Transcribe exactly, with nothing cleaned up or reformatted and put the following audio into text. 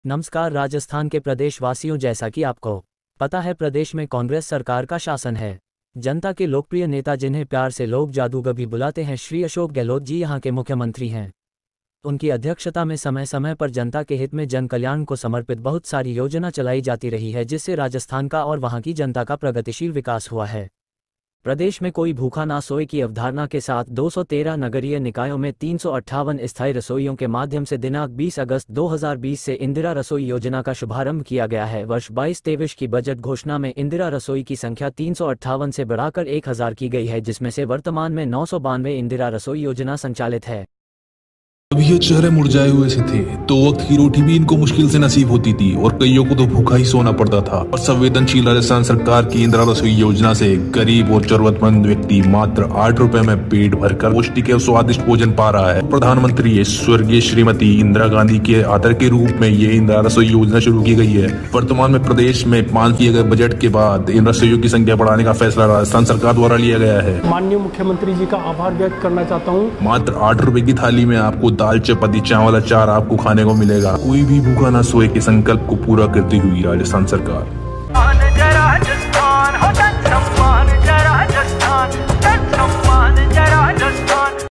नमस्कार राजस्थान के प्रदेशवासियों, जैसा कि आपको पता है प्रदेश में कांग्रेस सरकार का शासन है। जनता के लोकप्रिय नेता जिन्हें प्यार से लोग जादूगर भी बुलाते हैं, श्री अशोक गहलोत जी यहाँ के मुख्यमंत्री हैं। उनकी अध्यक्षता में समय समय पर जनता के हित में जन कल्याण को समर्पित बहुत सारी योजना चलाई जाती रही है, जिससे राजस्थान का और वहाँ की जनता का प्रगतिशील विकास हुआ है। प्रदेश में कोई भूखा ना सोए की अवधारणा के साथ दो सौ तेरह नगरीय निकायों में तीन सौ अट्ठावन स्थायी रसोइयों के माध्यम से दिनांक बीस अगस्त दो हज़ार बीस से इंदिरा रसोई योजना का शुभारंभ किया गया है। वर्ष बाईस तेईस की बजट घोषणा में इंदिरा रसोई की संख्या तीन सौ अट्ठावन से बढ़ाकर एक हज़ार की गई है, जिसमें से वर्तमान में नौ सौ बानवे इंदिरा रसोई योजना संचालित है। अभी ये चेहरे मुरझाए हुए से थे तो वक्त की रोटी भी इनको मुश्किल से नसीब होती थी और कईयों को तो भूखा ही सोना पड़ता था। और संवेदनशील राजस्थान सरकार की इंदिरा रसोई योजना से गरीब और जरूरतमंद व्यक्ति मात्र आठ रुपए में पेट भरकर पौष्टिक और स्वादिष्ट भोजन पा रहा है। प्रधानमंत्री स्वर्गीय श्रीमती इंदिरा गांधी के आदर के रूप में ये इंदिरा रसोई योजना शुरू की गई है। वर्तमान में प्रदेश में पास किए गए बजट के बाद इन रसोइयों की संख्या बढ़ाने का फैसला राजस्थान सरकार द्वारा लिया गया है। माननीय मुख्यमंत्री जी का आभार व्यक्त करना चाहता हूँ। मात्र आठ रुपए की थाली में आपको दाल, चपाती, चावल, अचार आपको खाने को मिलेगा। कोई भी भूखा ना सोए के संकल्प को पूरा करती हुई राजस्थान सरकार।